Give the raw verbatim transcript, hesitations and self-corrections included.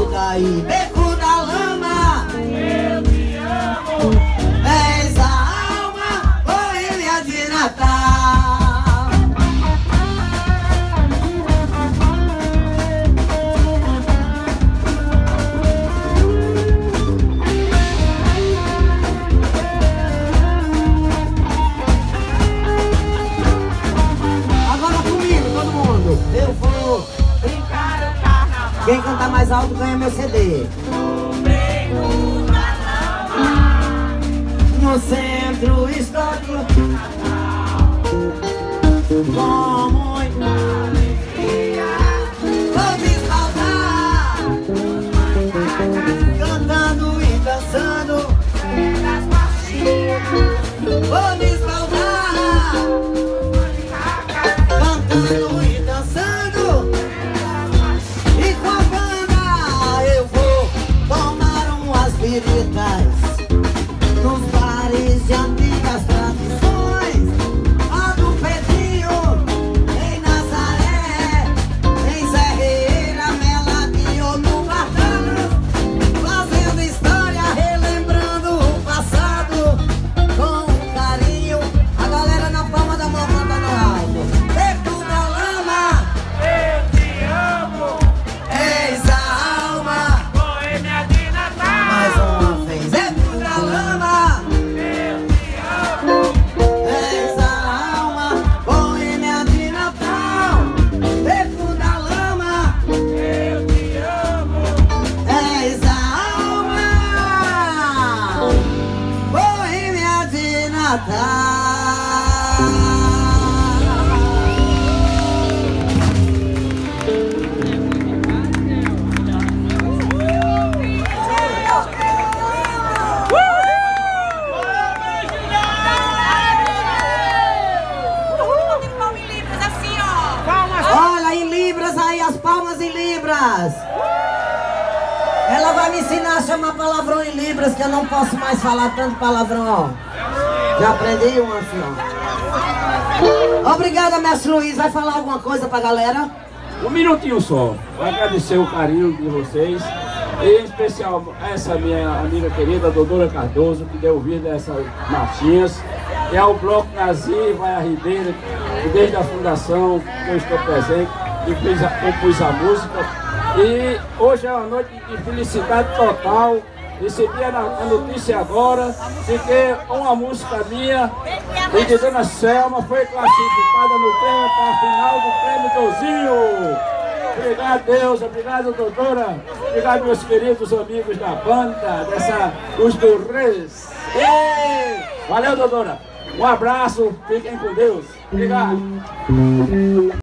açude e beco da lama. Eu te amo. És a alma boêmia de Natal. Agora comigo, todo mundo. Eu vou brincar o carnaval. Quem cantar mais alto ganha meu C D. No centro histórico, com muita alegria, vou me espalhar, cantando e dançando nas marchinhas. Vou me espalhar, cantando e dançando, e com a banda eu vou tomar umas biritas nos bares de antigas tradições, a do Pedrinho, em Nazaré, em Serreira, Meladinho, no Bartano, fazendo história, relembrando o passado, com carinho, a galera na palma da mão cantando alto. Beco da lama, eu te amo, és a alma boêmia de Natal. Mais uma vez, beco da lama. Olha, em libras aí, as palmas em libras. Ela vai me ensinar a chamar palavrão em libras, que eu não posso mais falar tanto palavrão. Já aprendi uma, senhora. Obrigada, mestre Luiz. Vai falar alguma coisa pra galera? Um minutinho só. Vou agradecer o carinho de vocês. E em especial essa minha amiga querida, Doutora Cardoso, que deu vida a essas marchinhas. E ao Bloco Nazi, vai a Ribeira, que desde a fundação que eu estou presente, e fiz a, compus a música. E hoje é uma noite de felicidade total. Recebi a notícia agora de que uma música minha e de Dona Selma foi classificada no prêmio para a final do Prêmio Dozinho. Obrigado, Deus. Obrigado, doutora. Obrigado, meus queridos amigos da banda, dessa Luz do Reis. E valeu, doutora. Um abraço. Fiquem com Deus. Obrigado.